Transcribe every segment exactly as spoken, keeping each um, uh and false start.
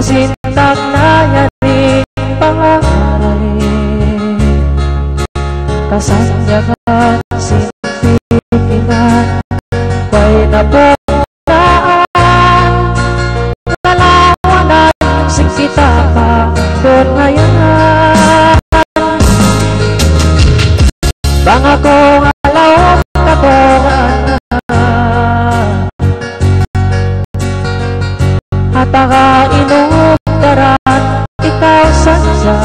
sintag na yari pangaray kasanyagan sintipinan kway nabunaan kalawanan sing kita pa doon ngayon bang ako ngalaw katongan hataka inugdaran ikaw sansa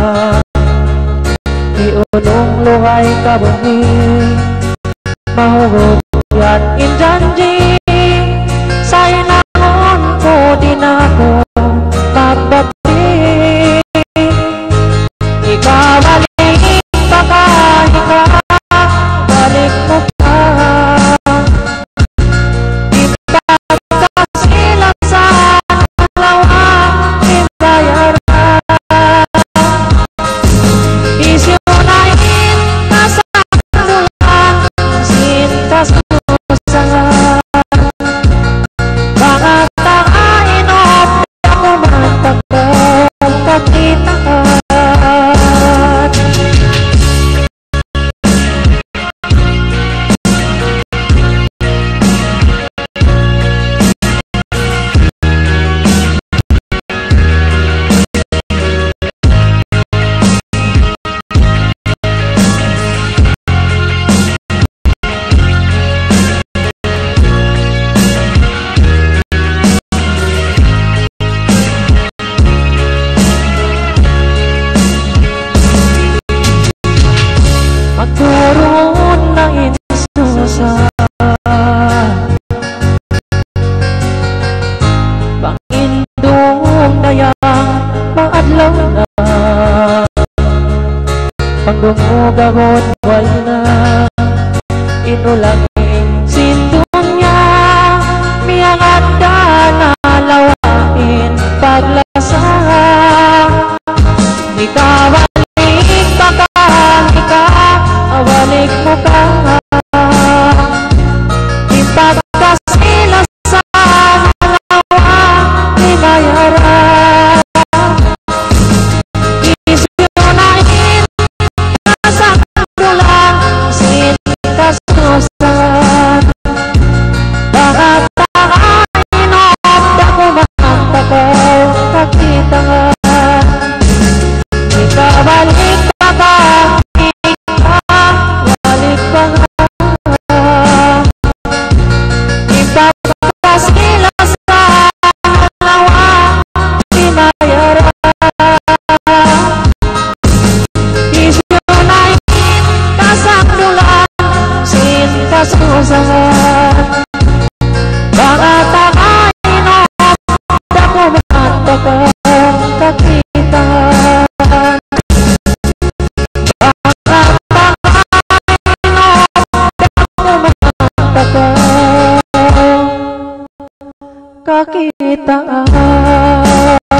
iulong luhay kabungi mahugod yan injanji sa inangon ko din ako magbati ikabalik baka ikabalik mo pa ipagkasilang sa dalawang imbayaran isyunahin na sa dulang sintas kusangan mga takain o ako matagpag kakitaan magturoon ng insusa pangindong dayang maadlaw na pangdungugagod wal na inulangin sindong niya miyanganda na lawain paglasa ikawalik baka awalik mo ka ipagkasila sa dalawa ni bayaran isyunahin na sa dulang sintas kusan baka takain o ako matakaw kakitangan ikabalik baka ipagkasila sa dalawa ni bayaran isyunahin ka sa dulang sintas kusangan baka takain o ako matakaw kakitangan kakitaan